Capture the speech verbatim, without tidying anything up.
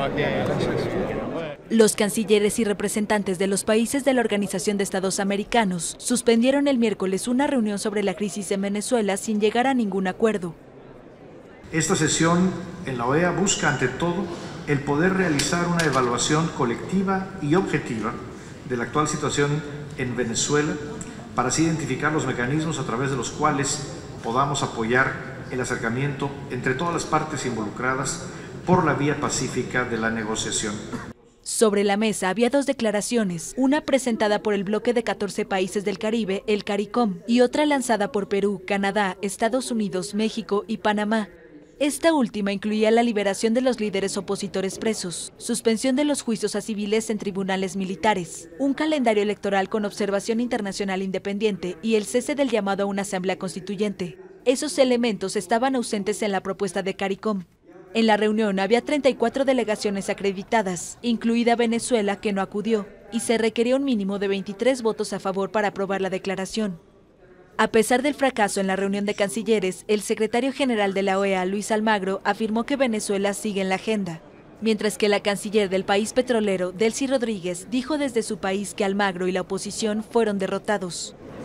Los cancilleres y representantes de los países de la Organización de Estados Americanos suspendieron el miércoles una reunión sobre la crisis en Venezuela sin llegar a ningún acuerdo. Esta sesión en la O E A busca ante todo el poder realizar una evaluación colectiva y objetiva de la actual situación en Venezuela para así identificar los mecanismos a través de los cuales podamos apoyar el acercamiento entre todas las partes involucradas por la vía pacífica de la negociación. Sobre la mesa había dos declaraciones, una presentada por el bloque de catorce países del Caribe, el CARICOM, y otra lanzada por Perú, Canadá, Estados Unidos, México y Panamá. Esta última incluía la liberación de los líderes opositores presos, suspensión de los juicios a civiles en tribunales militares, un calendario electoral con observación internacional independiente y el cese del llamado a una asamblea constituyente. Esos elementos estaban ausentes en la propuesta de CARICOM. En la reunión había treinta y cuatro delegaciones acreditadas, incluida Venezuela, que no acudió, y se requería un mínimo de veintitrés votos a favor para aprobar la declaración. A pesar del fracaso en la reunión de cancilleres, el secretario general de la O E A, Luis Almagro, afirmó que Venezuela sigue en la agenda, mientras que la canciller del país petrolero, Delcy Rodríguez, dijo desde su país que Almagro y la oposición fueron derrotados.